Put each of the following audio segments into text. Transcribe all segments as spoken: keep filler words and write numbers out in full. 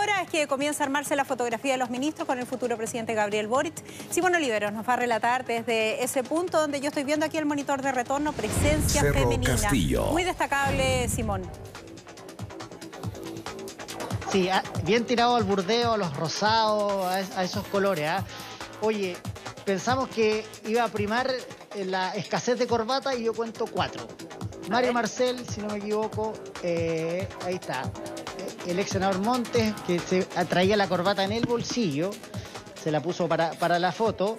hora es que comienza a armarse la fotografía de los ministros con el futuro presidente Gabriel Boric. Simón Oliveros nos va a relatar desde ese punto donde yo estoy viendo aquí el monitor de retorno, presencia Cerro femenina. Castillo. Muy destacable, Simón. Sí, bien tirado al burdeo, a los rosados, a esos colores. ¿eh? Oye, pensamos que iba a primar la escasez de corbata y yo cuento cuatro. Mario Marcel, si no me equivoco, eh, ahí está. El ex senador Montes, que se traía la corbata en el bolsillo, se la puso para, para la foto.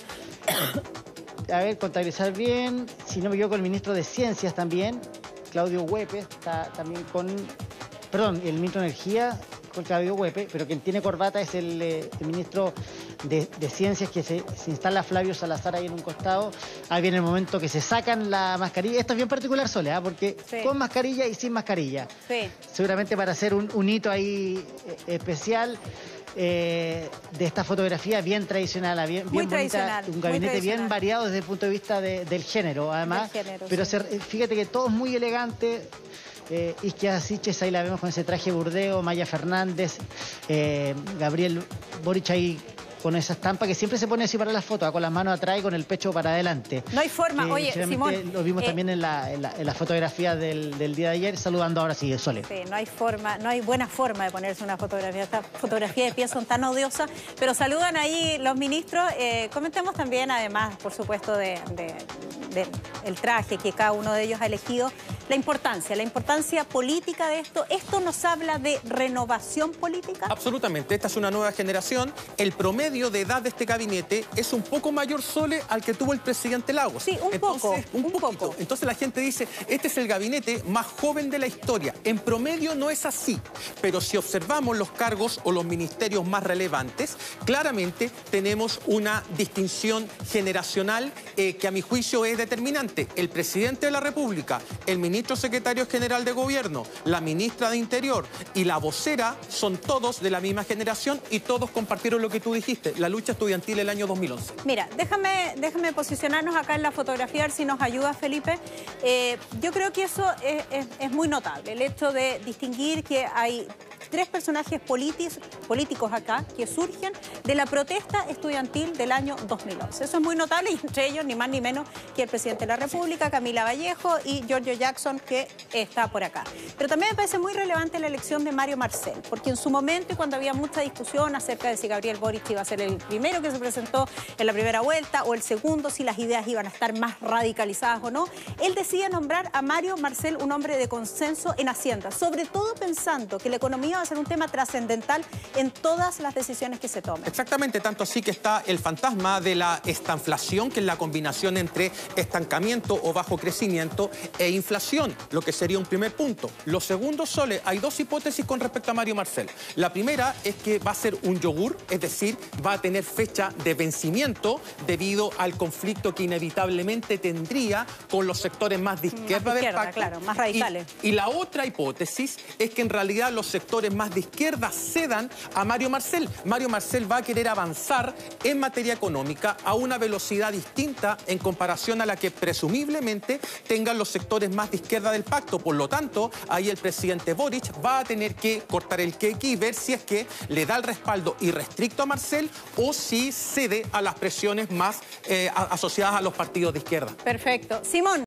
A ver, contabilizar bien. Si no me equivoco, el ministro de Ciencias también, Claudio Huepes, está también con... Perdón, el ministro de Energía, con Claudio Huepes, pero quien tiene corbata es el, eh, el ministro de, de Ciencias, que se, se instala Flavio Salazar ahí en un costado. Ahí viene el momento que se sacan la mascarilla. Esto es bien particular, Sole, ¿eh? Porque sí, con mascarilla y sin mascarilla. Sí. Seguramente para hacer un, un hito ahí eh, especial. Eh, de esta fotografía bien tradicional, bien, bien bonita, un gabinete bien variado desde el punto de vista de, del género, además. Del género, pero sí. se, fíjate que todo es muy elegante. Eh, Isquia Siches, ahí la vemos con ese traje burdeo, Maya Fernández, eh, Gabriel Boric ahí con esa estampa que siempre se pone así para la foto, con las manos atrás y con el pecho para adelante. No hay forma, eh, oye, Simón. Lo vimos eh, también en la, en la, en la fotografía del, del día de ayer, saludando ahora sí, Sole. Sí, no hay forma, no hay buena forma de ponerse una fotografía. Estas fotografías de pie son tan odiosas, pero saludan ahí los ministros. Eh, comentemos también, además, por supuesto, de, de, de el traje que cada uno de ellos ha elegido, la importancia, la importancia política de esto. ¿Esto nos habla de renovación política? Absolutamente, esta es una nueva generación. El promedio de edad de este gabinete es un poco mayor, Sole, al que tuvo el presidente Lagos. Sí, un Entonces, poco, un, un poquito. poco. Entonces la gente dice, este es el gabinete más joven de la historia. En promedio no es así, pero si observamos los cargos o los ministerios más relevantes, claramente tenemos una distinción generacional eh, que a mi juicio es determinante. El presidente de la República, el ministro secretario general de Gobierno, la ministra de Interior y la vocera son todos de la misma generación y todos compartieron lo que tú dijiste, la lucha estudiantil el año dos mil once. Mira, déjame, déjame posicionarnos acá en la fotografía, a ver si nos ayuda, Felipe. Eh, yo creo que eso es, es, es muy notable, el hecho de distinguir que hay tres personajes políticos, políticos acá que surgen de la protesta estudiantil del año dos mil once. Eso es muy notable y entre ellos ni más ni menos que el presidente de la República, Camila Vallejo, y Giorgio Jackson, que está por acá. Pero también me parece muy relevante la elección de Mario Marcel, porque en su momento y cuando había mucha discusión acerca de si Gabriel Boric iba a ser el primero que se presentó en la primera vuelta o el segundo, si las ideas iban a estar más radicalizadas o no, él decide nombrar a Mario Marcel un hombre de consenso en Hacienda, sobre todo pensando que la economía va a ser un tema trascendental en todas las decisiones que se tomen. Exactamente, tanto así que está el fantasma de la estanflación, que es la combinación entre estancamiento o bajo crecimiento e inflación, lo que sería un primer punto. Lo segundo, Sole, hay dos hipótesis con respecto a Mario Marcel. La primera es que va a ser un yogur, es decir, va a tener fecha de vencimiento debido al conflicto que inevitablemente tendría con los sectores más de izquierda, más de izquierda del pacto. Claro, más radicales. Y, y la otra hipótesis es que en realidad los sectores más de izquierda cedan a Mario Marcel. Mario Marcel va a querer avanzar en materia económica a una velocidad distinta en comparación a la que presumiblemente tengan los sectores más de izquierda del pacto. Por lo tanto, ahí el presidente Boric va a tener que cortar el queque y ver si es que le da el respaldo irrestricto a Marcel o si cede a las presiones más eh, asociadas a los partidos de izquierda. Perfecto. Simón.